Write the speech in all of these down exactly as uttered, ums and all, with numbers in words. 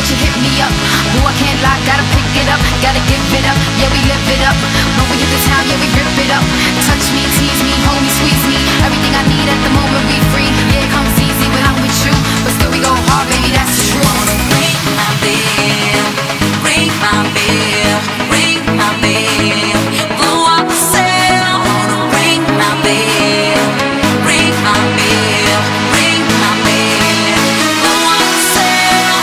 that you hit me up. Ooh, I can't lie, gotta pick it up, gotta give it up. Yeah, we live it up. When we hit the town, yeah, we rip it up. Touch me, tease me, hold me, squeeze me. Everything I need at the moment, we free. Yeah, it comes easy when I'm with you, but still we go hard, baby, that's the truth. Ring my bell, ring my bell, ring my bell. Blow up the sail. Ring my bell, ring my bell, ring my bell. Blow up the sail.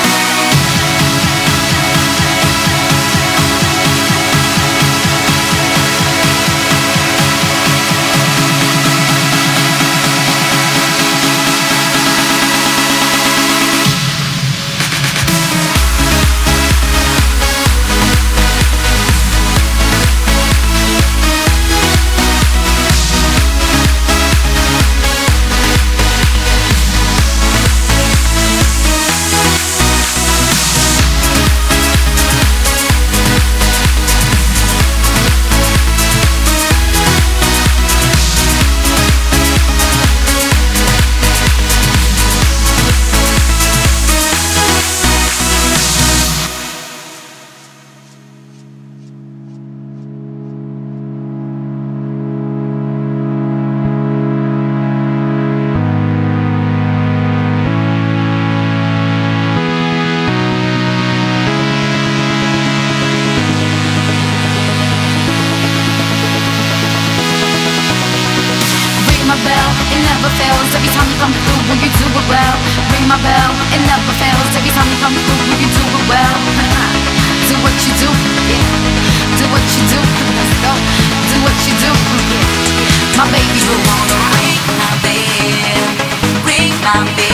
My bell, it never fails. Every time you come through, will you do it well? Ring my bell, it never fails. Every time you come through, will you do it well? Do what you do, yeah. Do what you do, let's go. Do what you do, yeah. My baby boo. Ring my bell, ring my bell.